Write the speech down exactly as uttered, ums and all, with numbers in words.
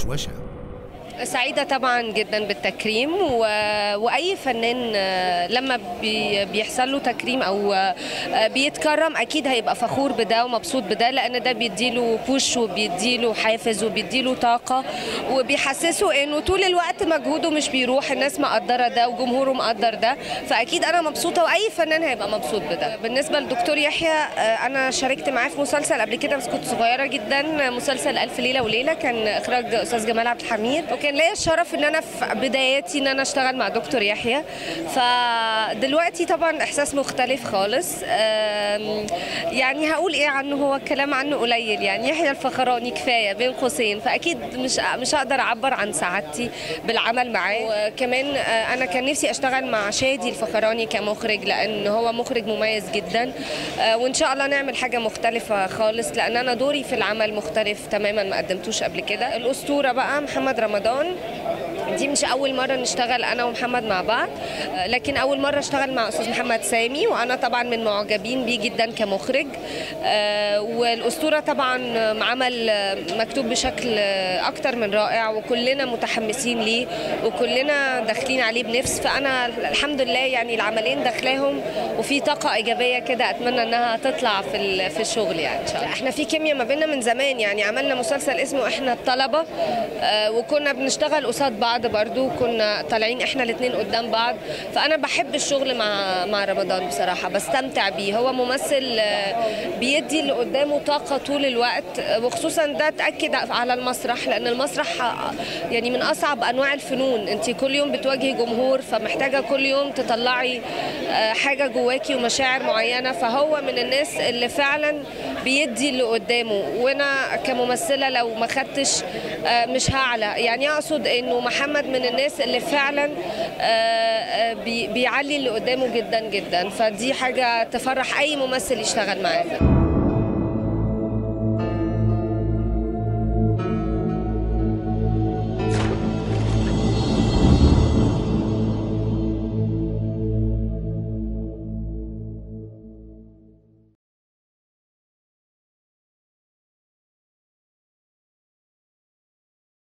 الدشوشة. سعيدة طبعا جدا بالتكريم و... وأي فنان لما بي... بيحصل له تكريم أو بيتكرم أكيد هيبقى فخور بده ومبسوط بده، لأن ده بيديله بوش وبيديله حافز وبيديله طاقة وبيحسسه إنه طول الوقت مجهوده مش بيروح، الناس مقدرة ده وجمهوره مقدر ده، فأكيد أنا مبسوطة وأي فنان هيبقى مبسوط بده. بالنسبة لدكتور يحيى أنا شاركت معاه في مسلسل قبل كده بس كنت صغيرة جدا، مسلسل ألف ليلة وليلة، كان إخراج أستاذ جمال عبد الحميد، وكان ليا الشرف ان انا في بداياتي ان انا اشتغل مع دكتور يحيى. فدلوقتي طبعا احساس مختلف خالص، يعني هقول ايه عنه، هو الكلام عنه قليل، يعني يحيى الفخراني كفايه بين قوسين، فاكيد مش مش هقدر اعبر عن سعادتي بالعمل معاه. وكمان انا كان نفسي اشتغل مع شادي الفخراني كمخرج، لان هو مخرج مميز جدا، وان شاء الله نعمل حاجه مختلفه خالص، لان انا دوري في العمل مختلف تماما ما قدمتوش قبل كده. الاسطوره بقى محمد رمضان، دي مش أول مرة نشتغل أنا ومحمد مع بعض، لكن أول مرة اشتغل مع أستاذ محمد سامي، وأنا طبعا من معجبين بيه جدا كمخرج. والأسطورة طبعا عمل مكتوب بشكل أكتر من رائع، وكلنا متحمسين ليه وكلنا داخلين عليه بنفس، فأنا الحمد لله يعني العملين داخلاهم وفي طاقة إيجابية كده، أتمنى إنها تطلع في في الشغل يعني إن شاء الله. إحنا في كيمياء ما بيننا من زمان، يعني عملنا مسلسل اسمه إحنا الطلبة، وكنا بنشتغل قصاد بعض برضو، كنا طالعين احنا الاثنين قدام بعض، فانا بحب الشغل مع مع رمضان بصراحه، بستمتع بيه، هو ممثل بيدي اللي قدامه طاقه طول الوقت، وخصوصا ده اتاكد على المسرح، لان المسرح يعني من اصعب انواع الفنون، انت كل يوم بتواجهي جمهور، فمحتاجه كل يوم تطلعي حاجه جواكي ومشاعر معينه، فهو من الناس اللي فعلا بيدي اللي قدامه، وانا كممثله لو ما خدتش مش هعلى، يعني اقصد انه محمد من الناس اللي فعلا بيعلي اللي قدامه جدا جدا، فدي حاجه تفرح اي ممثل يشتغل معاه.